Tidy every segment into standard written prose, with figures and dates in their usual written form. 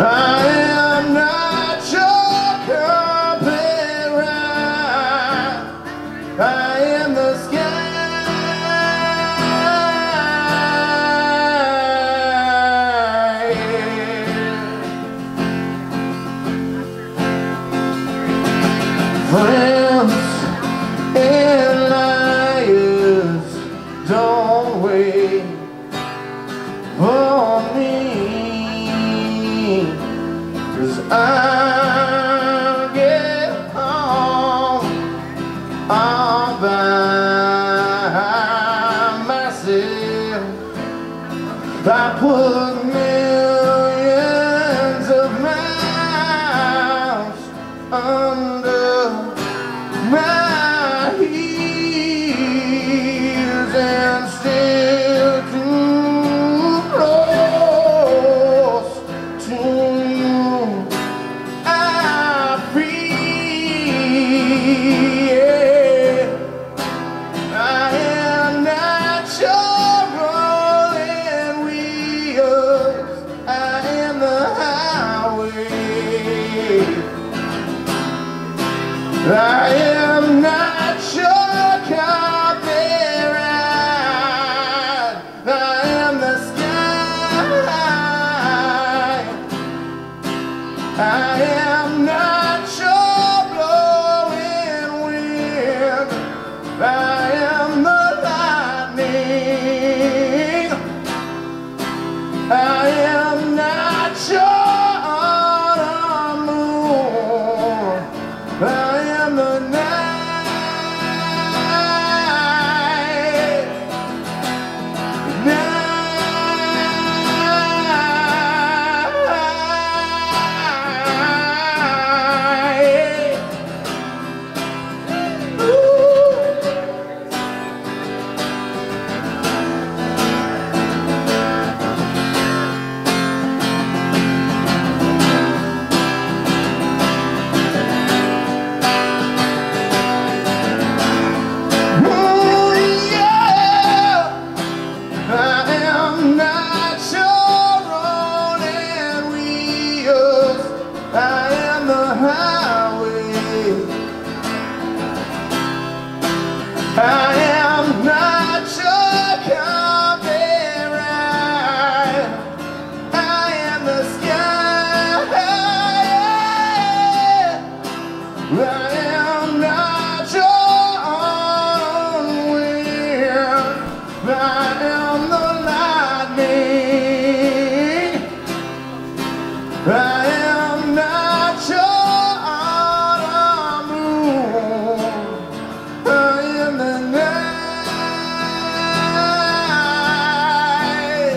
I am not your compare. I am the sky. Friends and liars, don't wait for me, 'cause I'll get home all by myself. I put millions of miles under my heels and still too close to you. I feel, yeah. I am not your rolling wheels. I am the highway. I am not your carpet ride. I am the sky. I am not your blowing wind. I am the lightning. I am not your autumn moon. I am the night. I am the highway. I am not your compare ride. I am the sky. I am not your own wind. I am the lightning. I am not your autumn moon. I am the night.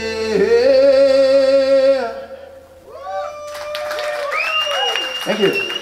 Thank you.